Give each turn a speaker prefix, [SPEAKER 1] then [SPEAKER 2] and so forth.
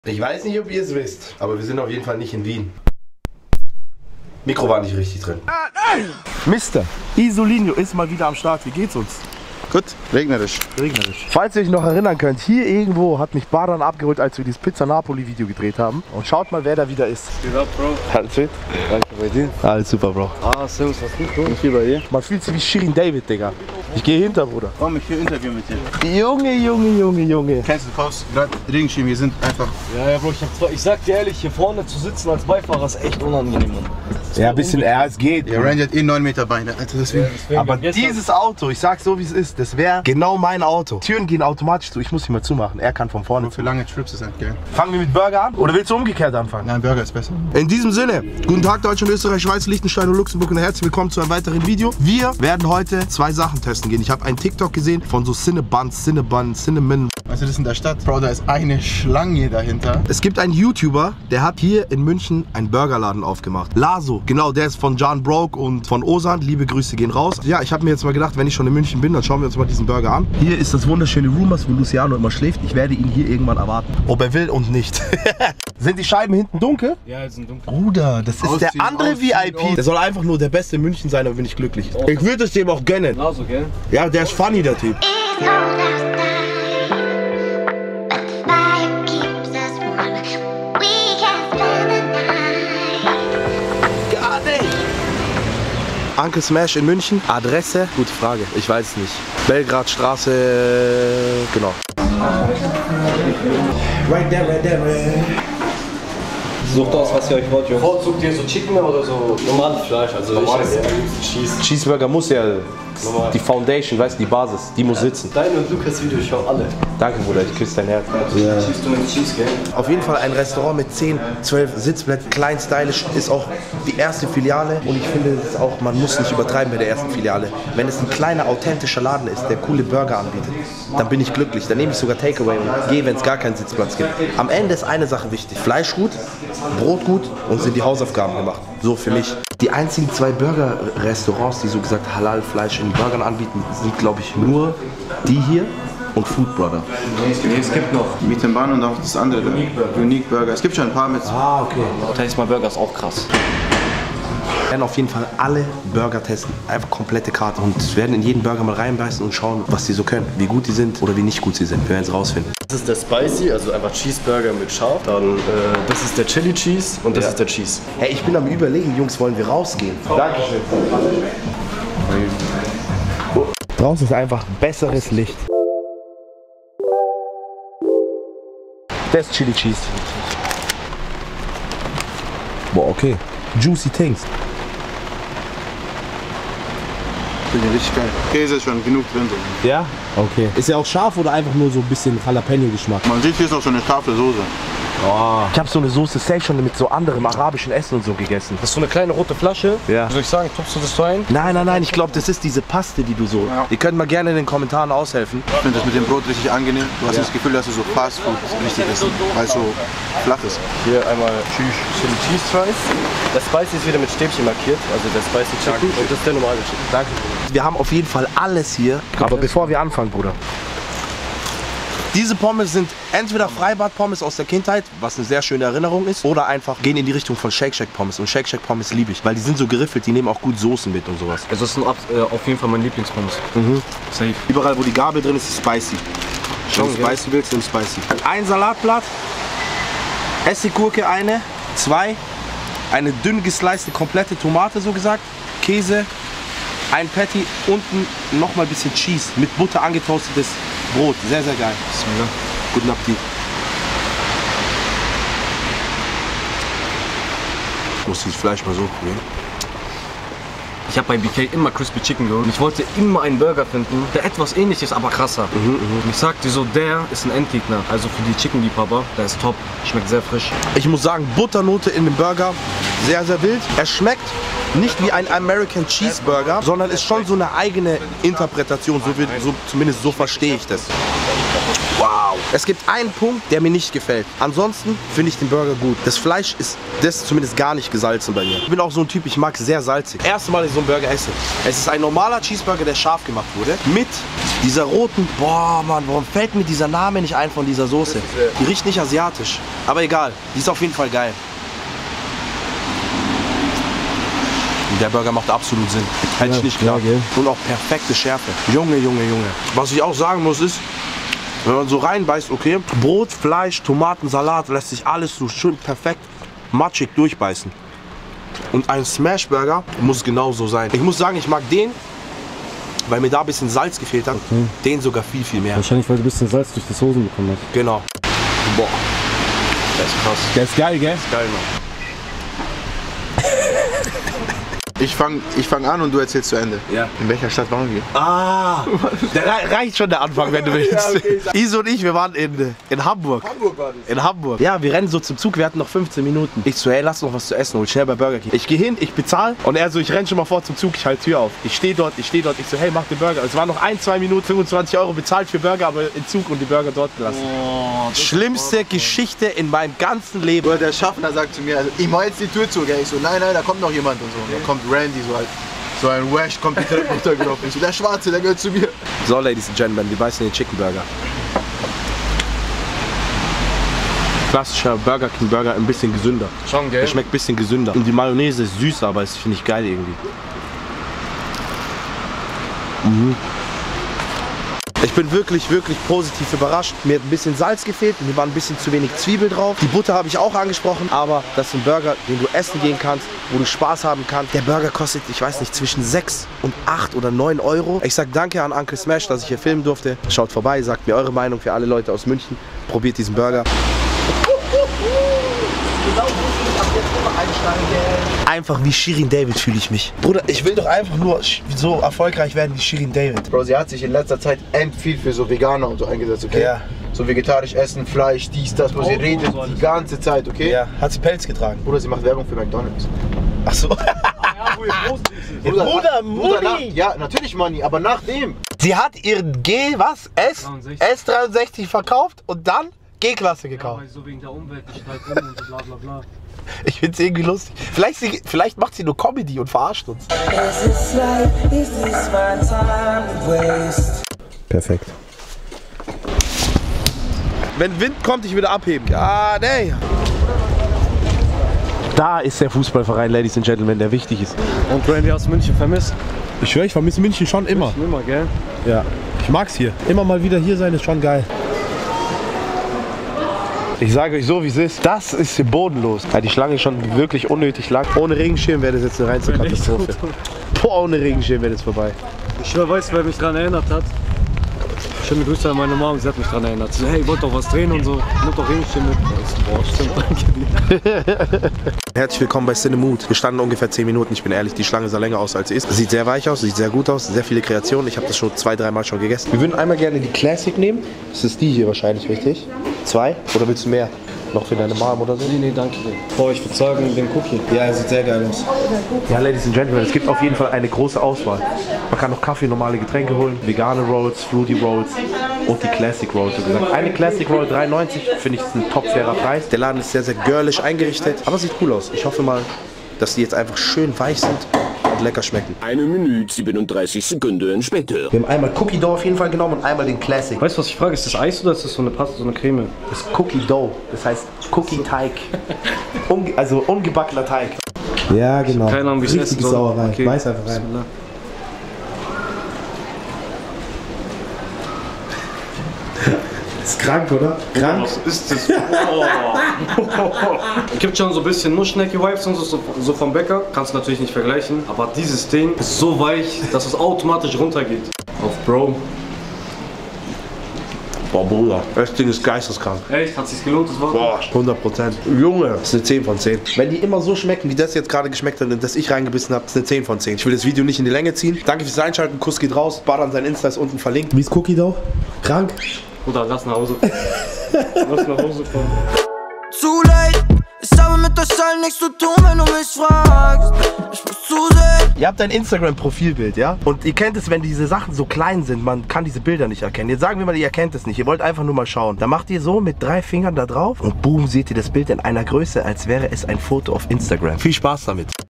[SPEAKER 1] Ich weiß nicht, ob ihr es wisst, aber wir sind auf jeden Fall nicht in Wien. Mikro war nicht richtig drin. Mr. Isolinho ist mal wieder am Start. Wie geht's uns?
[SPEAKER 2] Gut, regnerisch.
[SPEAKER 1] Regnerisch. Falls ihr euch noch erinnern könnt, hier irgendwo hat mich Baran abgeholt, als wir dieses Pizza Napoli Video gedreht haben. Und schaut mal, wer da wieder ist.
[SPEAKER 2] Geht ab, Bro.
[SPEAKER 1] Alles fit?
[SPEAKER 2] Danke bei dir.
[SPEAKER 1] Alles super, Bro.
[SPEAKER 2] Ah, servus, was geht, Bro? Und hier bei dir?
[SPEAKER 1] Man fühlt sich wie Shirin David, Digga. Ich gehe hinter, Bruder.
[SPEAKER 2] Komm, ich will ein Interview mit dir.
[SPEAKER 1] Junge.
[SPEAKER 2] Kennst du, kaufst gerade Regenschirm, wir sind einfach...
[SPEAKER 3] Ja, Bro, ich sag dir ehrlich, hier vorne zu sitzen als Beifahrer ist echt unangenehm, Mann.
[SPEAKER 1] Ja, ein bisschen, es geht.
[SPEAKER 2] Der Randy hat 9 Meter Beine, Alter, deswegen...
[SPEAKER 1] Aber dieses Auto, ich sag so wie es ist, das wäre genau mein Auto. Türen gehen automatisch zu, ich muss sie mal zumachen. Er kann von vorne.
[SPEAKER 2] Für lange Trips ist halt geil.
[SPEAKER 1] Fangen wir mit Burger an? Oder willst du umgekehrt anfangen?
[SPEAKER 2] Nein, Burger ist besser.
[SPEAKER 1] In diesem Sinne, guten Tag Deutschland, Österreich, Schweiz, Liechtenstein und Luxemburg und herzlich willkommen zu einem weiteren Video. Wir werden heute zwei Sachen testen gehen. Ich habe einen TikTok gesehen von so Cinnabon, Cinnamon.
[SPEAKER 2] Also das ist in der Stadt, Bro, da ist eine Schlange dahinter.
[SPEAKER 1] Es gibt einen YouTuber, der hat hier in München einen Burgerladen aufgemacht. Laso, genau, der ist von Jan Broke und von Osan. Liebe Grüße gehen raus. Ja, ich habe mir jetzt mal gedacht, wenn ich schon in München bin, dann schauen wir uns mal diesen Burger an. Hier ist das wunderschöne Rumors, wo Luciano immer schläft. Ich werde ihn hier irgendwann erwarten. Ob er will und nicht. Sind die Scheiben hinten dunkel?
[SPEAKER 3] Ja, die sind dunkel.
[SPEAKER 1] Bruder, das ist der andere VIP. Der soll einfach nur der Beste in München sein, aber bin ich glücklich. Ich würde es dem auch gönnen.
[SPEAKER 3] Laso, gell?
[SPEAKER 1] Ja, der ist funny, der Typ. Uncle Smash in München. Adresse? Gute Frage. Ich weiß es nicht. Belgradstraße. Genau. Right there.
[SPEAKER 3] Sucht aus, was ihr euch wollt, Jungs. Vorzugt ihr so Chicken oder so normales Fleisch? Also
[SPEAKER 1] Normales,
[SPEAKER 3] ich esse Cheese.
[SPEAKER 1] Cheeseburger muss ja die Foundation, weißt du, die Basis, die muss sitzen.
[SPEAKER 3] Dein und Lukas Video, ich schau alle.
[SPEAKER 1] Danke, Bruder, ich küsse dein Herz.
[SPEAKER 3] Ja. Du mit Cheese, gell?
[SPEAKER 1] Auf jeden Fall ein Restaurant mit 10, 12 Sitzplätzen, klein, stylisch, ist auch die erste Filiale. Und ich finde es auch, man muss nicht übertreiben bei der ersten Filiale. Wenn es ein kleiner, authentischer Laden ist, der coole Burger anbietet, dann bin ich glücklich. Dann nehme ich sogar Takeaway und gehe, wenn es gar keinen Sitzplatz gibt. Am Ende ist eine Sache wichtig. Fleisch gut, Brot gut und sind die Hausaufgaben gemacht. So für mich. Die einzigen zwei Burger-Restaurants, die so gesagt Halal-Fleisch in Burgern anbieten, sind, glaube ich, nur die hier und Food Brother.
[SPEAKER 2] Nee, es gibt noch Meat and Bun und auch das andere. Unique Burger. Es gibt schon ein paar mit...
[SPEAKER 1] Ah, okay.
[SPEAKER 3] Taste My Burger ist auch krass.
[SPEAKER 1] Wir werden auf jeden Fall alle Burger testen, einfach komplette Karte und werden in jeden Burger mal reinbeißen und schauen, was die so können, wie gut die sind oder wie nicht gut sie sind. Wir werden es rausfinden.
[SPEAKER 3] Das ist der Spicy, also einfach Cheeseburger mit Scharf. Dann das ist der Chili Cheese und das ist der Cheese.
[SPEAKER 1] Hey, ich bin am Überlegen, Jungs, wollen wir rausgehen? Dankeschön. Draußen ist einfach besseres Licht. Das ist Chili Cheese. Boah, okay. Juicy Things.
[SPEAKER 2] Finde ich richtig geil. Käse ist schon genug drin. So.
[SPEAKER 1] Ja? Okay. Ist ja auch scharf oder einfach nur so ein bisschen Jalapeno-Geschmack?
[SPEAKER 2] Man sieht, hier ist noch so eine scharfe Soße.
[SPEAKER 1] Oh. Ich habe so eine Soße safe schon mit so anderem arabischen Essen und so gegessen.
[SPEAKER 3] Das ist so eine kleine rote Flasche.
[SPEAKER 1] Ja.
[SPEAKER 3] Soll ich sagen, tupfst du das so ein?
[SPEAKER 1] Nein, ich glaube, das ist diese Paste, die du so...
[SPEAKER 2] Ja.
[SPEAKER 1] Ihr könnt mal gerne in den Kommentaren aushelfen.
[SPEAKER 2] Ich finde das mit dem Brot richtig angenehm. Du hast das Gefühl, dass du so Fast Food richtig isst, weil es so flach ist.
[SPEAKER 3] Hier einmal Chili Cheese Fries. Der Spicy ist wieder mit Stäbchen markiert, also der Spicy Chicken und das ist der normale Chicken.
[SPEAKER 1] Danke. Wir haben auf jeden Fall alles hier. Aber bevor wir anfangen, Bruder. Diese Pommes sind entweder Freibad-Pommes aus der Kindheit, was eine sehr schöne Erinnerung ist, oder einfach gehen in die Richtung von Shake Shack Pommes. Und Shake Shack Pommes liebe ich, weil die sind so geriffelt, die nehmen auch gut Soßen mit und sowas.
[SPEAKER 3] Also das sind auf jeden Fall mein Lieblingspommes. Safe.
[SPEAKER 1] Überall, wo die Gabel drin ist, ist spicy. Wenn du spicy willst, nimm spicy. Ein Salatblatt, Essiggurke eine, 2, eine dünn geslicete komplette Tomate, so gesagt, Käse, ein Patty, unten nochmal ein bisschen Cheese mit Butter angetoastetes Brot. Sehr, sehr geil. Guten Appetit. Ich muss dieses Fleisch mal so probieren.
[SPEAKER 3] Ich habe bei BK immer Crispy Chicken geholt. Ich wollte immer einen Burger finden, der etwas ähnlich ist, aber krasser. Und ich sag dir so, der ist ein Endgegner. Also für die Chicken-Liebhaber, der ist top. Schmeckt sehr frisch.
[SPEAKER 1] Ich muss sagen, Butternote in dem Burger, sehr, sehr wild. Er schmeckt nicht wie ein American Cheeseburger, sondern ist schon so eine eigene Interpretation. So zumindest so verstehe ich das. Wow. Es gibt einen Punkt, der mir nicht gefällt. Ansonsten finde ich den Burger gut. Das Fleisch ist zumindest gar nicht gesalzen bei mir. Ich bin auch so ein Typ, ich mag sehr salzig. Erste Mal, dass ich so einen Burger esse. Es ist ein normaler Cheeseburger, der scharf gemacht wurde. Mit dieser roten, boah Mann, warum fällt mir dieser Name nicht ein von dieser Soße? Die riecht nicht asiatisch. Aber egal, die ist auf jeden Fall geil. Der Burger macht absolut Sinn. Hätte ich nicht gedacht. Und auch perfekte Schärfe. Junge, Junge, Junge. Was ich auch sagen muss ist, wenn man so reinbeißt, okay, Brot, Fleisch, Tomaten, Salat, lässt sich alles so schön perfekt matschig durchbeißen. Und ein Smashburger muss genauso sein. Ich muss sagen, ich mag den, weil mir da ein bisschen Salz gefehlt hat, den sogar viel, viel mehr.
[SPEAKER 3] Wahrscheinlich, weil du ein bisschen Salz durch die Soßen bekommen hast.
[SPEAKER 1] Genau. Boah. Der ist krass.
[SPEAKER 3] Der ist geil, gell?
[SPEAKER 1] Der ist geil, Mann.
[SPEAKER 2] Ich fang an und du erzählst zu Ende.
[SPEAKER 1] Ja.
[SPEAKER 2] In welcher Stadt waren wir?
[SPEAKER 1] Ah, reicht schon der Anfang, wenn du willst. Ja, okay. Iso und ich, wir waren in Hamburg. Hamburg war das? In Hamburg. Ja, wir rennen so zum Zug, wir hatten noch 15 Minuten. Ich so, hey, lass noch was zu essen, hol schnell bei Burger King. Ich gehe hin, ich bezahle und er so, ich renn schon mal vor zum Zug, ich halte Tür auf. Ich stehe dort, ich so, hey, mach den Burger. Es waren noch 1-2 Minuten, 25 € bezahlt für Burger, aber im Zug und die Burger dort gelassen. Oh, schlimmste Geschichte in meinem ganzen Leben.
[SPEAKER 2] Oder der Schaffner sagt zu mir, also, ich mach jetzt die Tür zu, gell? Ich so, nein, da kommt noch jemand und so. Und dann kommt Randy so halt, so ein Wash, kommt die Treppe runtergelaufen. Ich so, der Schwarze, der gehört zu mir.
[SPEAKER 1] So, Ladies and Gentlemen, wir beißen den Chicken Burger. Klassischer Burger King Burger, ein bisschen gesünder.
[SPEAKER 3] Schon, gell?
[SPEAKER 1] Der schmeckt ein bisschen gesünder. Und die Mayonnaise ist süß, aber das finde ich geil irgendwie. Ich bin wirklich, wirklich positiv überrascht. Mir hat ein bisschen Salz gefehlt, mir war ein bisschen zu wenig Zwiebel drauf. Die Butter habe ich auch angesprochen, aber das ist ein Burger, den du essen gehen kannst, wo du Spaß haben kannst. Der Burger kostet, ich weiß nicht, zwischen 6 und 8 oder 9 €. Ich sag danke an Uncle Smash, dass ich hier filmen durfte. Schaut vorbei, sagt mir eure Meinung für alle Leute aus München. Probiert diesen Burger. Einfach wie Shirin David fühle ich mich. Bruder, ich will doch einfach nur so erfolgreich werden wie Shirin David.
[SPEAKER 2] Bro, sie hat sich in letzter Zeit viel für so Veganer und so eingesetzt, okay?
[SPEAKER 1] Ja.
[SPEAKER 2] So vegetarisch essen, Fleisch, dies, das, wo sie redet die ganze Zeit, okay?
[SPEAKER 1] Ja, hat sie Pelz getragen.
[SPEAKER 2] Oder sie macht Werbung für McDonald's.
[SPEAKER 1] Ach so. Bruder, Money!
[SPEAKER 2] Ja, natürlich Money, aber nachdem.
[SPEAKER 1] Sie hat ihren S63 verkauft und dann G-Klasse gekauft.
[SPEAKER 3] Ja, weil so wegen der Umwelt, die steigt um und so bla bla bla.
[SPEAKER 1] Ich find's irgendwie lustig. Vielleicht macht sie nur Comedy und verarscht uns. Perfekt. Wenn Wind kommt, ich wieder abheben. Ja, nee. Da ist der Fußballverein, Ladies and Gentlemen, der wichtig ist.
[SPEAKER 3] Und Randy, hast du München vermisst?
[SPEAKER 1] Ich schwöre, ich vermisse München schon immer.
[SPEAKER 3] München immer, gell?
[SPEAKER 1] Ja, ich mag's hier. Immer mal wieder hier sein ist schon geil. Ich sage euch so, wie es ist. Das ist bodenlos. Ja, die Schlange ist schon wirklich unnötig lang. Ohne Regenschirm wäre das jetzt eine reinste Katastrophe. Boah, ohne Regenschirm wäre das vorbei.
[SPEAKER 3] Ich weiß, wer mich daran erinnert hat. Schöne Grüße an meine Mom, sie hat mich daran erinnert. Sie so, hey, ich wollte doch was drehen und so. Nimm doch Regenschirm mit. Boah, stimmt, danke dir.
[SPEAKER 1] Herzlich willkommen bei Cinemood. Wir standen ungefähr 10 Minuten, ich bin ehrlich, die Schlange sah länger aus als sie ist. Sieht sehr weich aus, sieht sehr gut aus, sehr viele Kreationen. Ich habe das schon 2-3 Mal schon gegessen. Wir würden einmal gerne die Classic nehmen. Das ist die hier wahrscheinlich, richtig? 2? Oder willst du mehr? Noch für deine Mom oder so?
[SPEAKER 3] Nee, danke dir. Boah, ich würde sagen, den Cookie.
[SPEAKER 1] Ja, er sieht sehr geil aus. Ja, Ladies and Gentlemen, es gibt auf jeden Fall eine große Auswahl. Man kann noch Kaffee, normale Getränke holen, vegane Rolls, Fruity Rolls und die Classic Rolls. So gesagt. Eine Classic Roll 3,90 finde ich ist ein top fairer Preis. Der Laden ist sehr, sehr girlish eingerichtet, aber sieht cool aus. Ich hoffe mal, dass die jetzt einfach schön weich sind und lecker schmecken.
[SPEAKER 4] 1 Minute 37 Sekunden später.
[SPEAKER 1] Wir haben einmal Cookie Dough auf jeden Fall genommen und einmal den Classic.
[SPEAKER 3] Weißt du, was ich frage? Ist das Eis oder ist das so eine Paste, so eine Creme?
[SPEAKER 1] Das ist Cookie Dough, das heißt Cookie Teig. Also ungebackener Teig. Ja, genau.
[SPEAKER 3] Keine Ahnung, wie es
[SPEAKER 1] richtig Sauerei. Okay. Beiß einfach rein. Ist krank, oder? Krank?
[SPEAKER 3] Was ist das? Gibt schon so ein bisschen Nuss-Schnecki-Vibes und so vom Bäcker. Kannst du natürlich nicht vergleichen. Aber dieses Ding ist so weich, dass es automatisch runtergeht. Auf Bro.
[SPEAKER 1] Boah, Bruder, das Ding ist geisteskrank.
[SPEAKER 3] Echt? Hat sich's gelohnt, das war?
[SPEAKER 1] Boah, 100%. Junge, das ist eine 10 von 10. Wenn die immer so schmecken, wie das jetzt gerade geschmeckt hat und das ich reingebissen habe, ist eine 10 von 10. Ich will das Video nicht in die Länge ziehen. Danke fürs Einschalten, Kuss geht raus. Baran, sein Insta ist unten verlinkt. Wie ist Cookie Dough? Krank?
[SPEAKER 3] Bruder, lass nach Hause. Lass nach Hause fahren.
[SPEAKER 5] Too late. It's habe mit euch allen nichts zu tun, wenn du mich fragst. Ich muss zusehen.
[SPEAKER 1] Ihr habt ein Instagram-Profilbild, ja? Und ihr kennt es, wenn diese Sachen so klein sind, man kann diese Bilder nicht erkennen. Jetzt sagen wir mal, ihr erkennt es nicht. Ihr wollt einfach nur mal schauen. Dann macht ihr so mit 3 Fingern da drauf und boom, seht ihr das Bild in einer Größe, als wäre es ein Foto auf Instagram. Viel Spaß damit.